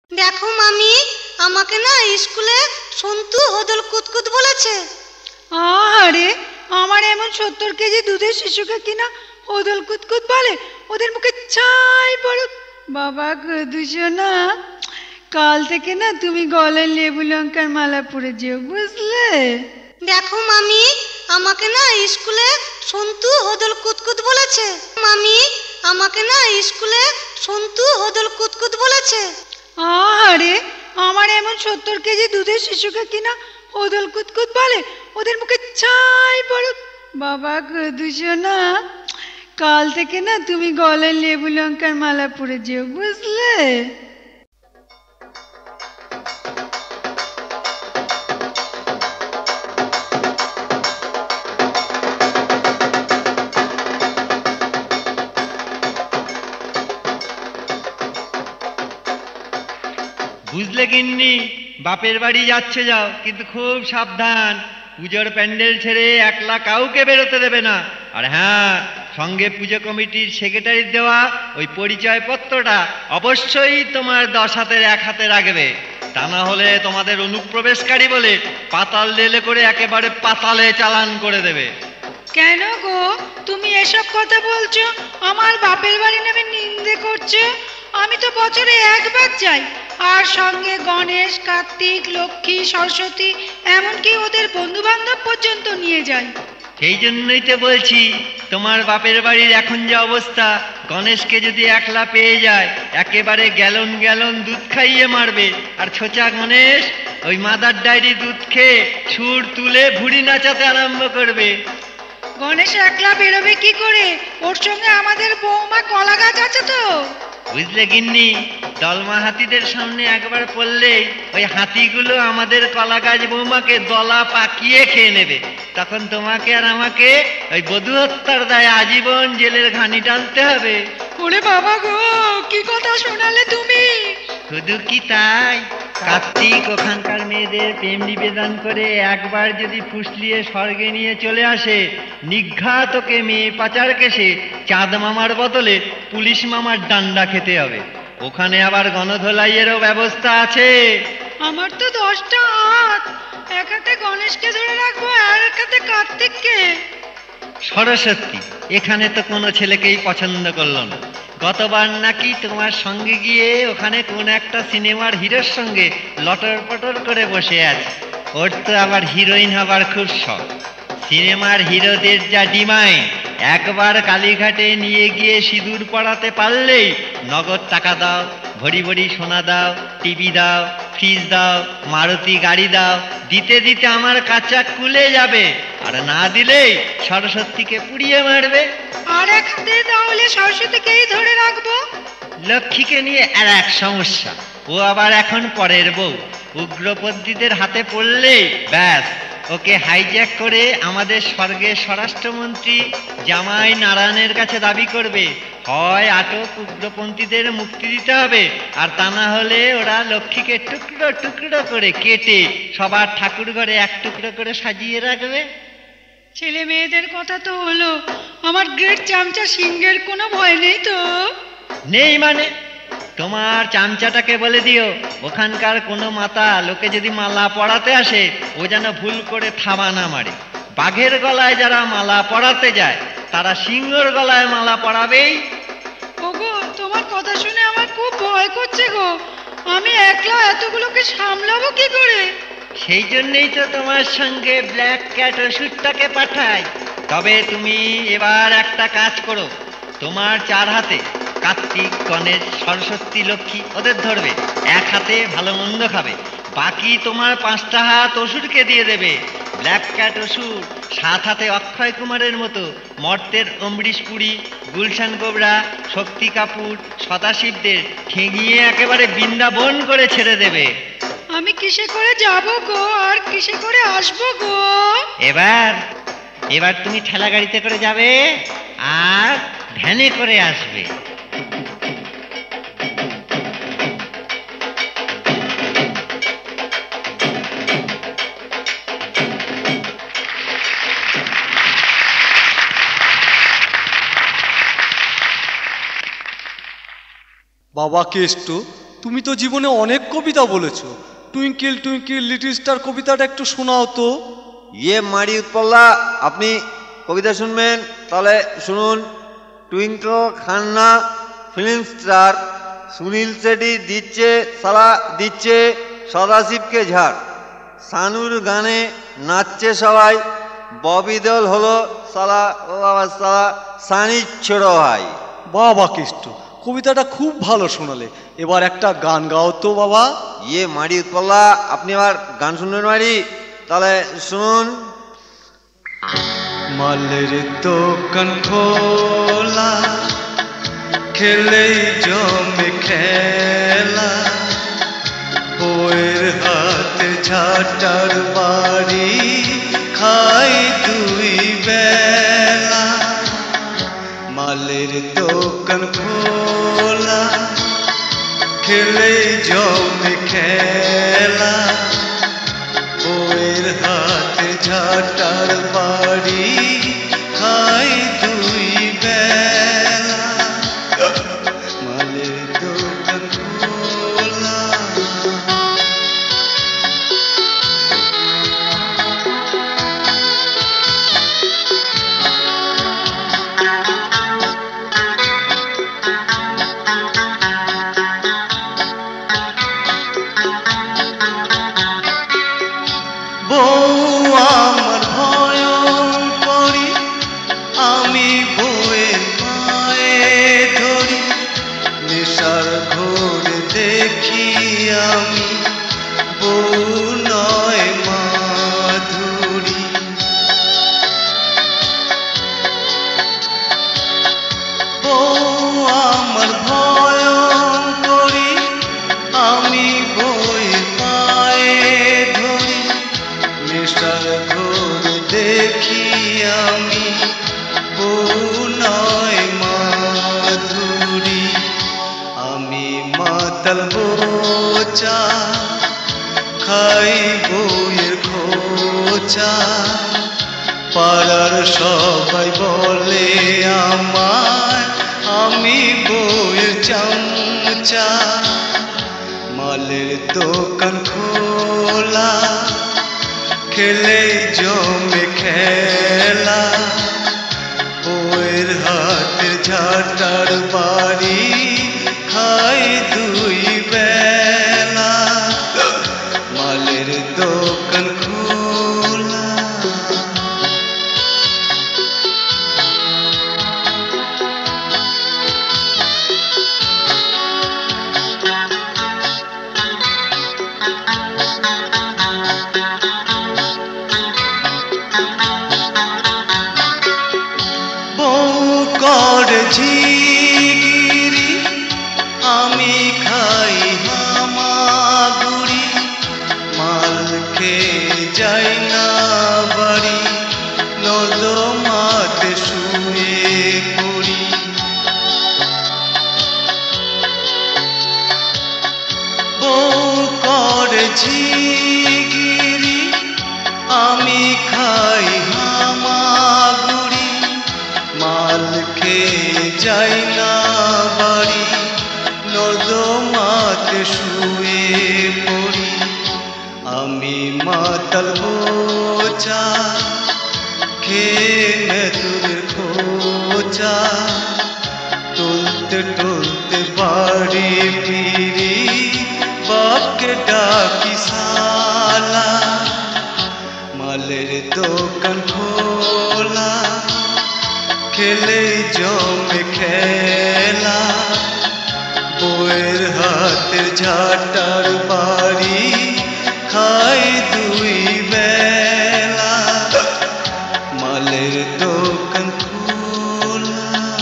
দেখো মামি, আমাকে না স্কুলে সন্তু হদল কুতকুত বলেছে। আরে আমার এমন 70 কেজি দুধের শিশুকে কিনা হদল কুতকুত বলে? ওদের মুখে ছাই পড়ুক। বাবা না, কাল থেকে না তুমি গলায় লেবু লঙ্কার মালা পরে যেও, বুঝলে? দেখো মামি, আমাকে না স্কুলে সন্তু হদল কুতকুত বলেছে। মামি, আমাকে না স্কুলে সন্তু হদল কুতকুত বলেছে। আরে আমার এমন 70 কেজি দুধের শিশুকে কিনা হদল কুতকুত বলে? ওদের মুখে ছাই পড়ুক। বাবা না, কাল থেকে না তুমি গলায় লেবু লঙ্কার মালা পরে যেও, বুঝলে? বুঝলে গিন্নি, বাপের বাড়ি যাচ্ছে যাও, কিন্তু খুব সাবধান। পুজোর প্যান্ডেল ছেড়ে একলা কাউকে বেরোতে দেবে না। আর হ্যাঁ, সঙ্গে পুজো কমিটির সেক্রেটারির দেওয়া ওই পরিচয়পত্রটা অবশ্যই তোমার 10 হাতের 1 হাতে রাখবে। তা না হলে তোমাদের অনুপ্রবেশকারী বলে পাতাল রেলে করে একেবারে পাতালে চালান করে দেবে। কেন গো, তুমি এসব কথা বলছো? আমার বাপের বাড়ি নামে নিন্দে করছো? আমি তো বছরে একবার যাই, আর সঙ্গে গণেশ, কার্তিক, লক্ষ্মী, সরস্বতী, এমনকি ওদের বন্ধু বান্ধব পর্যন্ত নিয়ে যাই। সেই জন্যই তো বলছি, তোমার বাপের বাড়ির এখন যে অবস্থা, গণেশকে যদি একলা পেয়ে যায় একেবারে গ্যালন গ্যালন দুধ খাইয়ে মারবে। আর ছোচা গণেশ ওই মাদার ডায়েরি দুধ খেয়ে সুর তুলে ভুড়ি নাচাতে আরম্ভ করবে। গণেশ একলা বেরোবে কি করে? ওর সঙ্গে আমাদের বৌমা কলা গাছ আছে তো। বুঝলে গিন্নি, দলমা হাতিদের সামনে একবার পড়লে ওই হাতিগুলো আমাদের কলা গাছ বৌমাকে দলা পাকিয়ে খেয়ে নেবে। তখন তোমাকে আর আমাকে ওই বধূ হত্যার দায়ে আজীবন জেলের ঘানি টানতে হবে। ওরে বাবা গো, কি কথা শোনালে তুমি! শুধু কি তাই, কার্তিক ওখানকার মেয়েদের প্রেম নিবেদন করে একবার যদি ফুসলিয়ে স্বর্গে নিয়ে চলে আসে, নিঘাত ওকে মেয়ে পাচার কেসে চাঁদ মামার বদলে পুলিশ মামার ডান্ডা খেতে হবে। ওখানে আবার গণধোলাইয়েরও ব্যবস্থা আছে। আমার তো 10টা হাত, এক হাতে গণেশকে ধরে রাখবো আর এক হাতে কার্তিককে। সরস্বতী এখানে তো কোনো ছেলেকেই পছন্দ করলো না। গতবার নাকি তোমার সঙ্গে গিয়ে ওখানে কোন একটা সিনেমার হিরোর সঙ্গে লটর পটর করে বসে আছে। ওর তো আবার হিরোইন হবার খুব শখ। সিনেমার হিরোদের যা ডিমান্ড, একবার কালীঘাটে নিয়ে গিয়ে সিঁদুর পড়াতে পারলেই নগদ টাকা দাও, ভরি ভরি সোনা দাও, টিভি দাও, ফ্রিজ দাও, মারুতি গাড়ি দাও। দিতে দিতে আমার কাঁচা কুলে যাবে। আর না দিলেই সরস্বতীকে পুড়িয়ে মারবে। আর এক হাতে তাহলে সরস্বতীকেই ধরে রাখবো। লক্ষ্মীকে নিয়ে আর এক সমস্যা, ও আবার এখন পরের বউ। উগ্রপন্থীদের হাতে পড়লেই ব্যাস, ওকে হাইজ্যাক করে আমাদের স্বর্গের স্বরাষ্ট্রমন্ত্রী জামাই নারায়ণের কাছে দাবি করবে, হয় আটক উগ্রপন্থীদের মুক্তি দিতে হবে, আর তা না হলে ওরা লক্ষ্মীকে টুকরো টুকরো করে কেটে সবার ঠাকুর ঘরে এক টুকরো করে সাজিয়ে রাখবে। ছেলে মেয়েদের কথা তো হলো, আমার গ্রেট চামচা সিংহের কোনো ভয় নেই তো? নেই মানে? তোমার চামচাটাকে বলে দিও, ওখানকার কোনো মাতা লোকে যদি মালা পরাতে আসে ও যেন ভুল করে থাবা না মারে। বাঘের গলায় যারা মালা পরাতে যায় তারা সিংহর গলায় মালা পরাবেই। ওগো, তোমার কথা শুনে আমার খুব ভয় করছে গো। আমি একলা এতগুলোকে সামলাবো কি করে? সেই জন্যই তো তোমার সঙ্গে ব্ল্যাক ক্যাট ওষুধটাকে পাঠাই। তবে তুমি এবার একটা কাজ করো, তোমার 4 হাতে কার্তিক, গণেশ, সরস্বতী, লক্ষ্মী ওদের ধরবে, এক হাতে ভালো মন্দ খাবে। বাকি তোমার 5টা হাত অসুরকে দিয়ে দেবে। ব্ল্যাক ক্যাট অসুর 7 হাতে অক্ষয় কুমারের মতো মর্তের অমৃশ পুরী, গুলশান গোবরা, শক্তি কাপুর, সদাশিবদের ঠেঙিয়ে একেবারে বৃন্দাবন করে ছেড়ে দেবে। আমি কিসে করে যাবো গো, আর কিসে করে আসবো গো? এবার এবার তুমি ঠেলা গাড়িতে করে যাবে আর ভ্যানে করে আসবে। বাবা কেষ্ট, তুমি তো জীবনে অনেক কবিতা বলেছো। টুইঙ্কেল টুইঙ্কেল লিটল স্টার কবিতাটা একটু শোনাও তো। ইয়ে মারি উৎপল্লা, আপনি কবিতা শুনবেন? তাহলে শুনুন। টুইঙ্কল খান্না ফিল্ম স্টার সুনীল শেঠি দিচ্ছে সালা দিচ্ছে সদাশিবকে ঝাড়। সানুর গানে নাচছে সবাই, ববি দেওল হলো সালা ও বাবা সালা সানির ছোট ভাই। বাবা কৃষ্ণ, কবিতাটা খুব ভালো শোনালে। এবার একটা গান গাও তো বাবা। ইয়ে মারি উৎপল্লা, আপনি আবার গান শুনবেন মারি? তাহলে শুনুন। মালের দোকান খোলা, খেলে জমে খেলা, বউয়ের হাতে ঝাঁটার বাড়ি, খাই দুই বেলা। মালের দোকান খোলা, খেলে জমে খেলা, বউয়ের হাতে ঝাঁটার বাড়ি, খাই দুই বেলা। মালের দোকান খোলা। বউ আমার ভয়ঙ্করী, আমি বউয়ের পায়ে ধরি, নেশার ঘোরে দেখি আমি বউ নয় মাধুরী। বউ আমার ভয়ঙ্করী, আমি বউয়ের পায়ে ধরি, নেশার ঘোরে দেখি আমি বউ নয় মাধুরী। আমি মাতাল বোচা, খাই বউয়ের খোঁচা, পাড়ার সবাই বলে আমায় আমি বউয়ের চামচা। মালের দোকান খোলা, খেলে জমে খেলা, বউয়ের হাতের ঝাঁটার বাড়ি, খাই দুই বেলা। মালের দোকান খোলা। করে ঝিগিরি, আমি খাই হামাগুড়ি, মাল খেয়ে যাই না বাড়ি, নর্দমাতে শুয়ে পড়ি। বউ করে ঝিগিরি, আমি খাই হামাগুড়ি, মাল খেয়ে যাই না বাড়ি, নর্দমাতে শুয়ে পড়ি। আমি মাতাল বোচা, খেয়ে মেতুরের খোঁচা, টলতে টলতে বাড়ি ফিরি, বাপকে ডাকি সালা। মালের দোকান খোলা, খেলে জমে খেলা, বউয়ের হাতে ঝাঁটার বাড়ি, খাই দুই বেলা। মালের দোকান খোলা।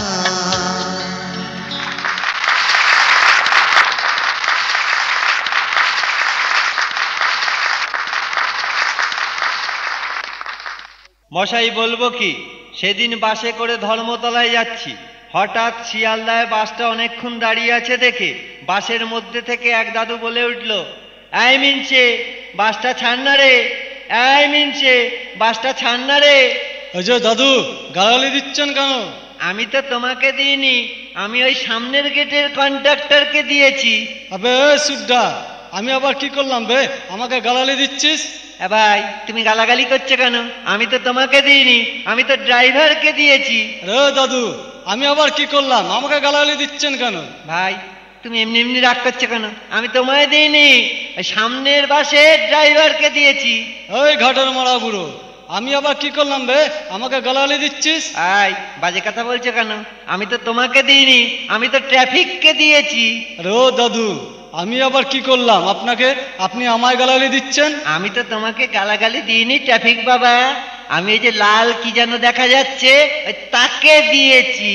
মশাই বলবো কি, সেদিন বাসে করে ধর্মতলায় যাচ্ছি, হঠাৎ শিয়ালদায় বাসটা অনেকক্ষণ দাঁড়িয়ে আছে দেখে বাসের মধ্যে থেকে এক দাদু বলে উঠল, এই মিনছে বাসটা ছাড় না রে, এই মিনছে বাসটা ছাড় না রে। ওই যে দাদু, গালাগালি দিচ্ছেন কেন? আমি তো তোমাকে দিইনি, আমি ওই সামনের গেটের কন্ট্রাক্টরকে দিয়েছি। আবে সুড্ডা, আমি আবার কি করলাম বে? আমাকে গালালি দিচ্ছিস? ভাই তুমি গালাগালি করছো কেন? আমি তো তোমাকে দিইনি, আমি তো ড্রাইভারকে দিয়েছি। রে দাদু, আমি আবার কি করলাম? আমাকে গালালি দিচ্ছেন কেন? ভাই তুমি এমনি এমনি রাগ করছো কেন? আমি তোমায় দিইনি, ওই সামনের বাসে ড্রাইভারকে দিয়েছি। ওই ঘাটের মারা বুড়ো, আমি আবার কি করলাম বে? আমাকে গালালি দিচ্ছিস? আই বাজে কথা বলছো কেন? আমি তো তোমাকে দিইনি, আমি তো ট্রাফিককে দিয়েছি। আরে ও দাদু, আমি আবার কি করলাম আপনাকে? আপনি আমায় গালালি দিচ্ছেন? আমি তো তোমাকে গালাগালি দিইনি ট্রাফিক বাবা, আমি এই যে লাল কি যেন দেখা যাচ্ছে ওই তাকে দিয়েছি।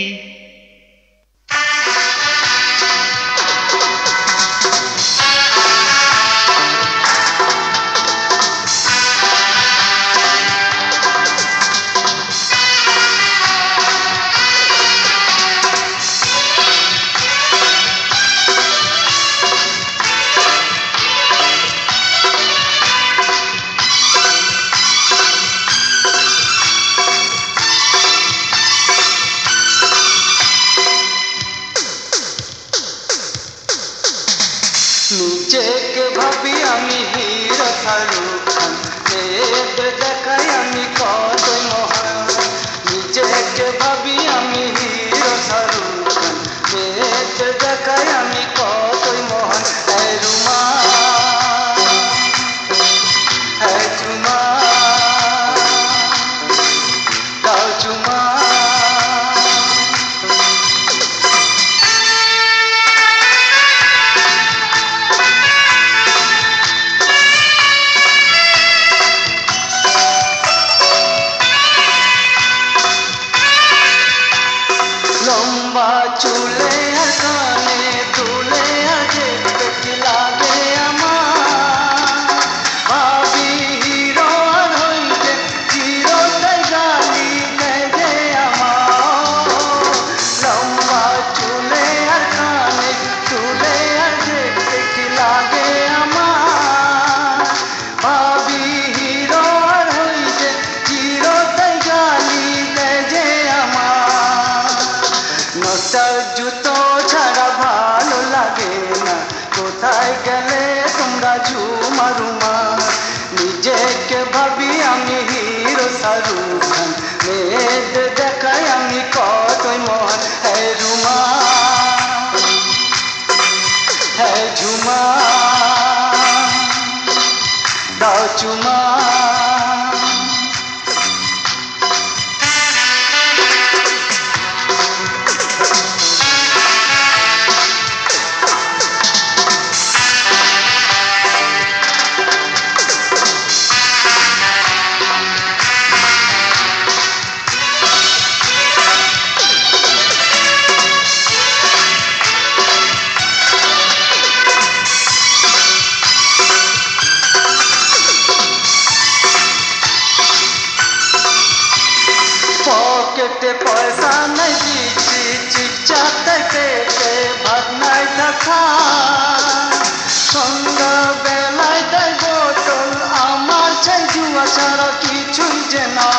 নিজেকে ভাবি আমি হিরো শাহরুখ খান, মেয়েদের দেখাই আমি কতই মহান। নিজেকে ভাবি আমি হিরো শাহরুখ খান, মেয়েদের দেখাই আমি কতই মহান। এই রুমা, এই চুমা, দাও চুমা। লম্বা চুলে আর কানে দুলে আর দেখতে কি লাগে আমার, ভাবি হিরো আর হইতে চিরটাই গালি দেয় যে আমার। লম্বা চুলে আর কানে দুলে আর দেখতে কি লাগে আমার, ভাবি হিরো আর হইতে চিরটাই গালি দেয় যে আমার। নষ্টার জুতো ছাড়া ভালো লাগে না, কোথায় গেলে তোমরা ঝুমা রুমা। নিজেকে ভাবি আমি হিরো শাহরুখ খান, মেয়েদের দেখাই আমি কতই মহান। এই রুমা, এই ঝুমা, দাও চুমা। পকেটে পয়সা নাই দিচ্ছি, চিপচাতে পেটে ভাত নাই দেখা। সন্ধ্যা বেলায় দেয় বোতল, আমার চাই জুয়া ছাড়া কিছুই যে না।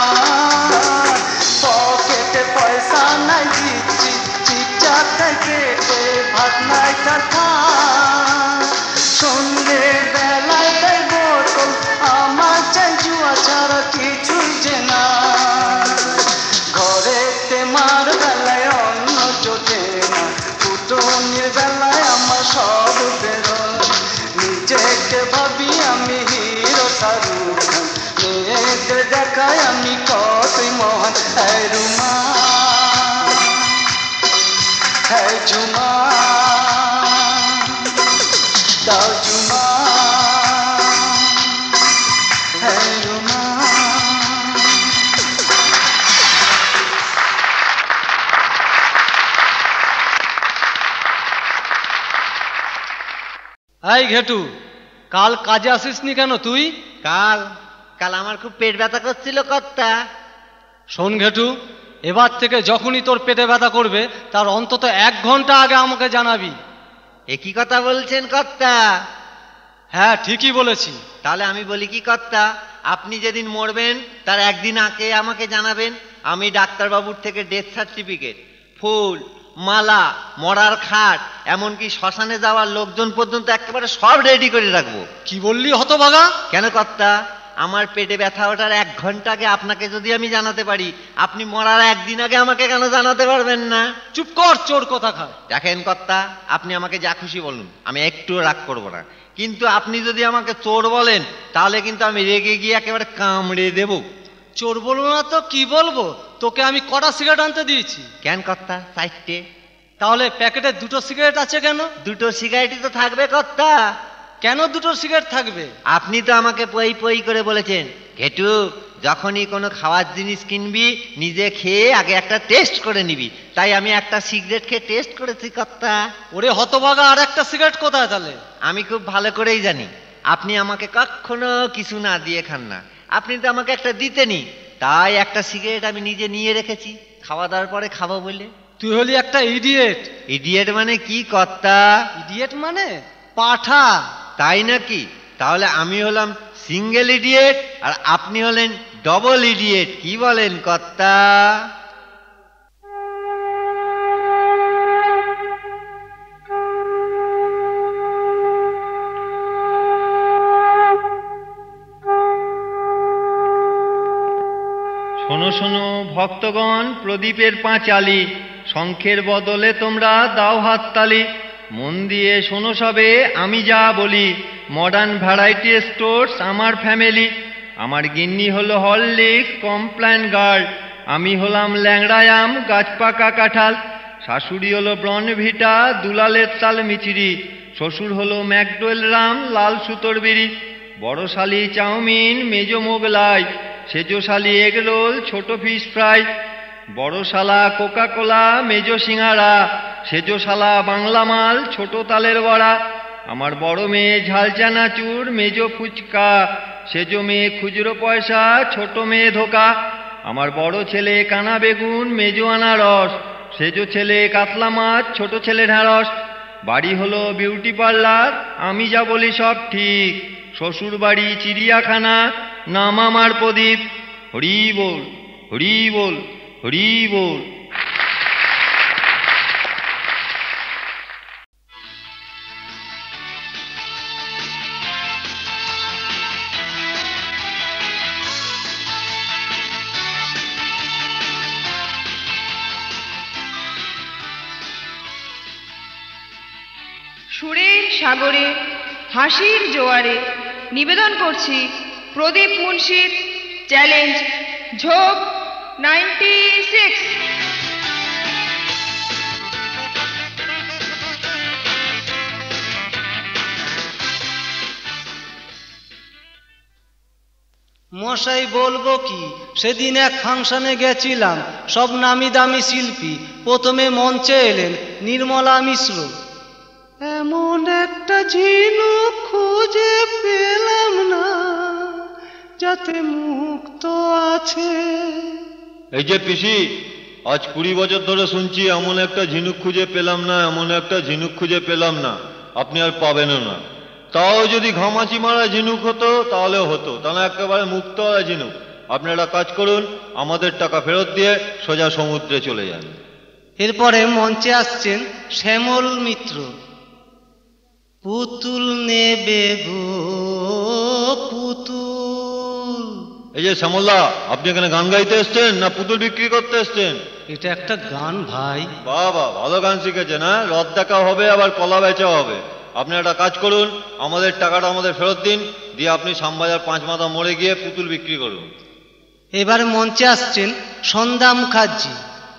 পকেটে পয়সা নাই দিচ্ছি, চিপচাতে পেটে ভাত নাই দেখা। সন্ধ্যে বেলায় দেয় বোতল, আমার চাই জুয়া ছাড়া কিছুই যে না। ঘরেতে মার বেলায় অন্য জোটে না, ফুটনির বেলায় আমার সব বেরোয়। নিজেকে ভাবি আমি হিরো শাহরুখ খান, মেয়েদের দেখায় আমি কতই মহান। এই রুমা, এই ঝুমা, দাও চুমা। এই রুমা। এই ঘেটু, কাল কাজে আসিসনি কেন তুই? কাল কাল আমার খুব পেট ব্যথা করছিল কর্তা। শোন ঘেটু, এবার থেকে যখনই তোর পেটে ব্যথা করবে তার অন্তত 1 ঘন্টা আগে আমাকে জানাবি। একই কথা বলছেন কর্তা? হ্যাঁ, ঠিকই বলেছি। তাহলে আমি বলি কি কর্তা, আপনি যেদিন মরবেন তার একদিন আগে আমাকে জানাবেন, আমি ডাক্তারবাবুর থেকে ডেথ সার্টিফিকেট, ফুল, মালা, মরার খাট, এমনকি শ্মশানে যাওয়ার লোকজন পর্যন্ত একেবারে সব রেডি করে রাখবো। কি বললি হতভাগা? কেন কর্তা, আমার পেটে ব্যথা ওঠার 1 ঘন্টা আগে আপনাকে যদি আমি জানাতে পারি, আপনি মরার 1 দিন আগে আমাকে কেন জানাতে পারবেন না? চুপ কর, চোর কথা খা। দেখেন কর্তা, আপনি আমাকে যা খুশি বলুন, আমি একটু রাগ করব না, কিন্তু আপনি যদি আমাকে চোর বলেন তাহলে কিন্তু আমি রেগে গিয়ে একেবারে কামড়ে দেব। চোর বলবো না তো কি বলবো? তোকে আমি কটা সিগারেট আনতে দিয়েছি? কেন কর্তা? 4টে। তাহলে প্যাকেটে 2টো সিগারেট আছে কেন? 2টো সিগারেটই তো থাকবে কর্তা। কেন 2টো সিগারেট থাকবে? আপনি তো আমাকে পই পই করে বলেছেন, ঘেটু যখনই কোনো খাওয়ার জিনিস কিনবি নিজে খেয়ে আগে একটা টেস্ট করে নিবি, তাই আমি একটা সিগারেট খেয়ে টেস্ট করেছি কর্তা। ওরে হতভাগা, আর একটা সিগারেট কোথায় তাহলে? আমি খুব ভালো করেই জানি আপনি আমাকে কখনো কিছু না দিয়ে খান না, আপনি তো আমাকে একটা দিতেনি, তাই একটা সিগারেট আমি নিজে নিয়ে রেখেছি খাওয়া দাওয়ার পরে খাবো বলে। তুই হলি একটা ইডিয়েট। ইডিয়েট মানে কি কর্তা? ইডিয়েট মানে পাঠা। তাই নাকি? তাহলে আমি হলাম সিঙ্গেল ইডিয়েট আর আপনি হলেন ডবল ইডিয়েট, কি বলেন কর্তা? শোনো শোনো ভক্তগণ, প্রদীপের পাঁচালি, শঙ্খের বদলে তোমরা দাও হাততালি। মন দিয়ে শোনো সবে আমি যা বলি, মডার্ন ভ্যারাইটি স্টোর্স আমার ফ্যামিলি। আমার গিন্নি হলো হরলিক্স কমপ্ল্যান গার্ল, আমি হলাম ল্যাংড়ায়াম গাছপাকা কাঁঠাল। শাশুড়ি হলো ব্রনভিটা দুলালের তাল মিচিরি, শ্বশুর হলো ম্যাকডোয়েল রাম লাল সুতোর বিড়ি। বড় শালি চাউমিন মেজো মোগলাই, সেজো শালি এগ রোল ছোট ফিশ ফ্রাই। বড় শালা কোকা কোলা মেজো সিঙ্গারা, সেজো শালা বাংলা মাল ছোট তালের বড়া। আমার বড় মেয়ে ঝাল চানাচুর মেজো ফুচকা, সেজো মেয়ে খুচরো পয়সা ছোট মেয়ে ধোকা। আমার বড় ছেলে কানা বেগুন মেজো আনারস, সেজো ছেলে কাতলা মাছ ছোট ছেলে ঢ্যাঁড়স। বাড়ি হলো বিউটি পার্লার, আমি যা বলি সব ঠিক। শ্বশুর বাড়ি চিড়িয়াখানা, নাম আমার প্রদীপ। হরি বল হরি বল হরি বল। সুরের সাগরে হাসির জোয়ারে নিবেদন করছি প্রদীপ মুন্সির চ্যালেঞ্জ ঝোপ 96। মশাই বলবো কি, সেদিন এক ফাংশনে গেছিলাম, সব নামি দামি শিল্পী। প্রথমে মঞ্চে এলেন নির্মলা মিশ্র। এমন একটা ঝিনুক খুঁজে পেলাম না যাতে মুক্ত আছে। এই যে পিসি, আজ 20 বছর ধরে শুনছি এমন একটা ঝিনুক খুঁজে পেলাম না, এমন একটা ঝিনুক খুঁজে পেলাম না। আপনি আর পাবেনও না। তাও যদি ঘামাচি মারা ঝিনুক হতো তাহলেও হতো, তাহলে একেবারে মুক্ত হয় ঝিনুক। আপনি একটা কাজ করুন, আমাদের টাকা ফেরত দিয়ে সোজা সমুদ্রে চলে যান। এরপরে মঞ্চে আসছেন শ্যামল মিত্র। পুতুল নেবে গো পুতুল। এই যে শ্যামলদা, আপনি এখানে গান গাইতে এসছেন না পুতুল বিক্রি করতে এসছেন? এটা একটা গান ভাই। বাবা, ভালো গান শিখেছেন। হ্যাঁ, রথ দেখা হবে আবার কলা বেচাও হবে। আপনি একটা কাজ করুন, আমাদের টাকাটা আমাদের ফেরত দিন, দিয়ে আপনি শ্যামবাজার 5 মাথা মোড়ে গিয়ে পুতুল বিক্রি করুন। এবারে মঞ্চে আসছেন সন্ধ্যা মুখার্জি।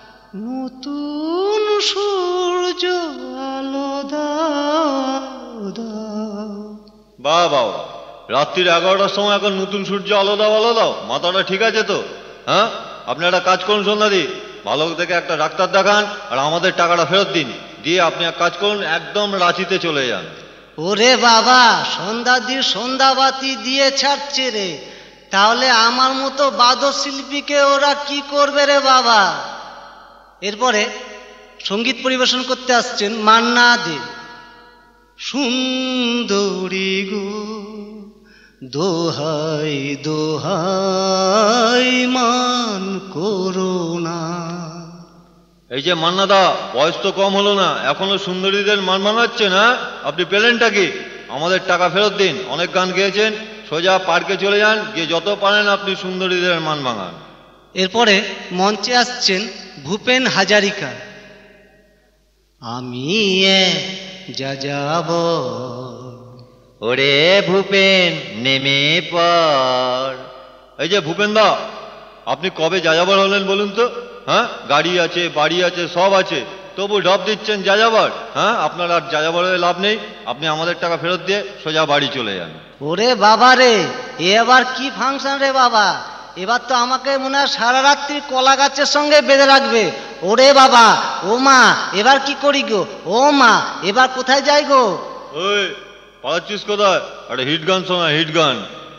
নতুন সূর্য আলো দাও দাও। বাহ বাহ, রাত্রির 11টার সময় এখন নতুন সূর্য আলো দাও আলো দাও, মাথাটা ঠিক আছে তো? হ্যাঁ, আপনি একটা কাজ করুন সন্ধ্যাদি, ভালো দেখে একটা ডাক্তার দেখান আর আমাদের টাকাটা ফেরত দিন, দিয়ে আপনি এক কাজ করুন, একদম রাঁচিতে চলে যান। ওরে বাবা, সন্ধ্যাদির সন্ধ্যাবাতি দিয়ে ছাড়ছে রে, তাহলে আমার মতো বাদক শিল্পীকে ওরা কি করবে রে বাবা। এরপরে সঙ্গীত পরিবেশন করতে আসছেন মান্না দে। সুন্দরী গো দোহাই দোহাই মান করো না। এই যে মান্নাদা, বয়স তো কম হলো না, এখনো সুন্দরীদের মান বানাচ্ছে না? আপনি পেলেনটা কি? আমাদের টাকা ফেরত দিন। অনেক গান গেয়েছেন, সোজা পার্কে চলে যান, গিয়ে যত পারেন আপনি সুন্দরীদের মান ভাঙান। এরপরে মঞ্চে আসছেন ভূপেন হাজারিকা। আমি যাব। ওরে ভূপেন নেমে পড়। এই যে ভূপেন দা, আপনি কবে যাযাবর হলেন বলুন তো? হ্যাঁ, গাড়ি আছে, বাড়ি আছে, সব আছে, তবু ডব দিচ্ছেন যাযাবর। হ্যাঁ, আপনার আর যাযাবর হয়ে লাভ নেই। আপনি আমাদের টাকা ফেরত দিয়ে সোজা বাড়ি চলে যান। ওরে বাবা রে, এবার কি ফাংশন রে বাবা? এবার তো আমাকে মনে হয় সারা রাত্রি কলা গাছের সঙ্গে বেঁধে রাখবে। ওরে বাবা, ও মা, এবার কি করি গো? ও মা, এবার কোথায় যাই গো? ওই পাচ্ছিস কোথায়? একটা হিট গান শোনা, হিট গান।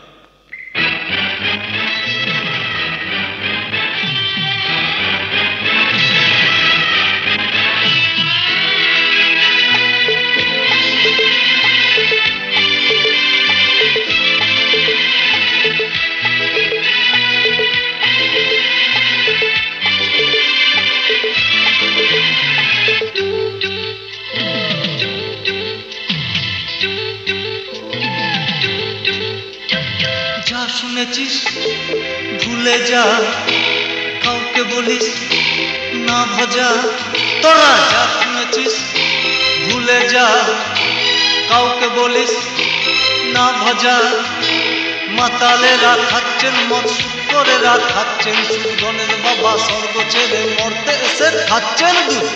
যা শুনেছিস ভুলে যা, কাউকে বলিস না ভজা। তোরা যা শুনেছিস ভুলে যা, কাউকে বলিস না ভজা। মাতালেরা খাচ্ছেন মদ, শুকরেরা খাচ্ছেন সুদ, গণেশ বাবা স্বর্গ ছেড়ে মরতে এসে খাচ্ছেন দুধ।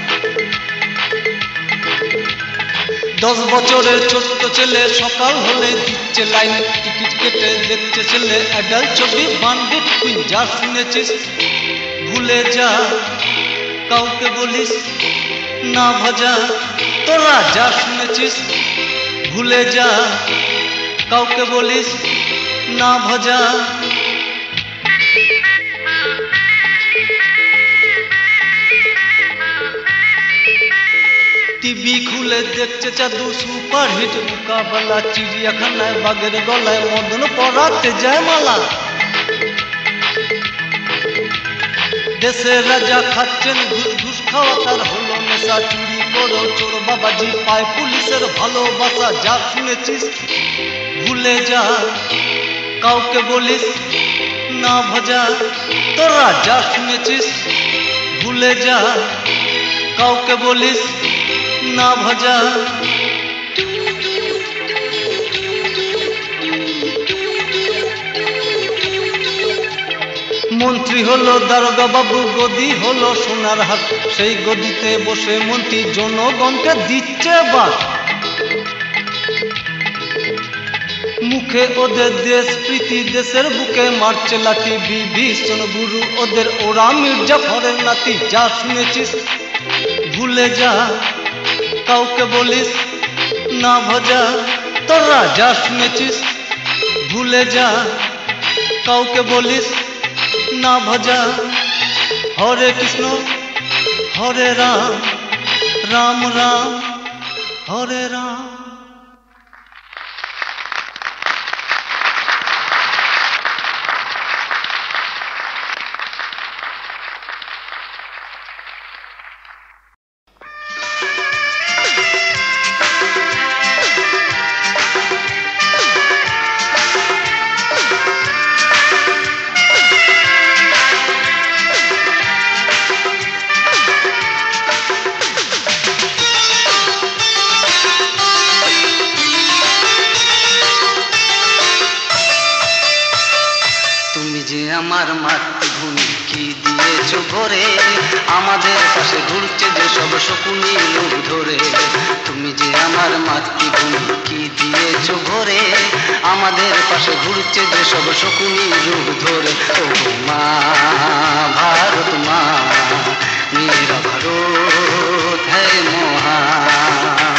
10 বছরের ছোট্ট ছেলে সকাল হলে দিচ্ছে লাইন, টিকিট কেটে দেখছে ছেলে অ্যাডাল্ট ছবি বান্ডিট কুইন। যা শুনেছিস ভুলে যা, কাউকে বলিস না ভজা। তোরা যা শুনেছিস ভুলে যা, কাউকে বলিস না ভজা। টিভি খুলে দেখছে চাদু সুপার হিট মোকাবেলা, চিড়িয়াখানায় বাঘের গলায় মদন পরাতে যায় মালা। দেশের রাজা খাচ্ছেন ঘুষ, ঘুষ খাওয়া তার হলো নেশা। চুরি করো চোর বাবাজি, পায় পুলিশের ভালোবাসা। যা শুনেছিস ভুলে যা, কাউকে বলিস না ভজা। তোরা যা শুনেছিস ভুলে যা, কাউকে বলিস না ভজা। মন্ত্রী হলো দারোগা বাবু, গদি হলো সোনার হাট। সেই গদিতে বসে মন্ত্রী জনগণকে দিচ্ছে বাদ। মুখে ওদের দেশ প্রীতি, দেশের বুকে মারছে লাঠি। বিভীষণ গুরু ওদের, ওরা মির্জাফরের নাতি। যা শুনেছিস ভুলে যা, কাউকে বলিস না ভজা। তোরা যা শুনেছিস ভুলে যা, কাউকে বলিস না ভজা। হরে কৃষ্ণ হরে রাম, রাম রাম হরে রাম। আমার মাতৃভূমি কি দিয়েছো ভরে, আমাদের পাশে ঘুরছে যে সব শকুনি লোক ধরে। তুমি যে আমার মাতৃভূমি কি দিয়েছো ভরে, আমাদের পাশে ঘুরছে যে সব শকুনি লোক ধরে। ও মা ভারত মা, মেরা ভারত হ্যায় মহান।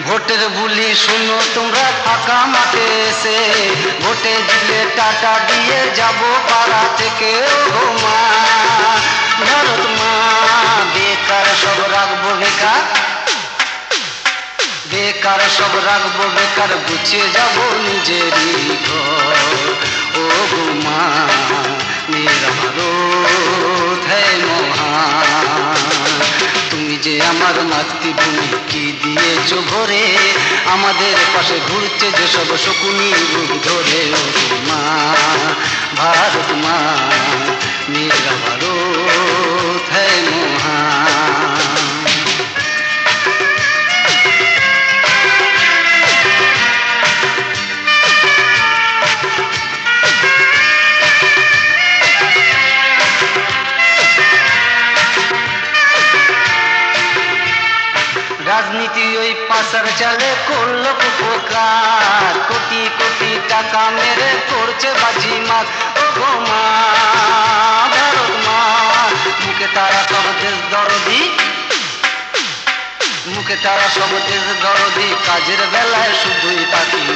ভোটের বুলি শুনো তোমরা ফাঁকা মাঠে এসে, ভোটে জিতলে টাটা দিয়ে যাব পাড়া থেকে। ও মা ভারত মা, বেকার সব রাখবো বেকার, বেকার সব রাখবো বেকার, গুছিয়ে যাব নিজেরই ঘর। ও গো মা মেরা ভারত হ্যায় মহান, তুমি যে আমার মাতৃভূমি কি দিয়েছো ভরে, আমাদের পাশে ঘুরছে যে সব শকুনি রূপ ধরে। ও গো মা ভারত মা মেরা ভারত হ্যায় মহান। রাজনীতি ওই পাশার চালে করলো উপকার, কোটি কোটি টাকা মেরে করছে বাজিমাত। ও গো মা ভারত মা, মুখে তারা সব দেশ দরদি, মুখে তারা সব দেশ দরদি, কাজের বেলায় শুধুই পাখি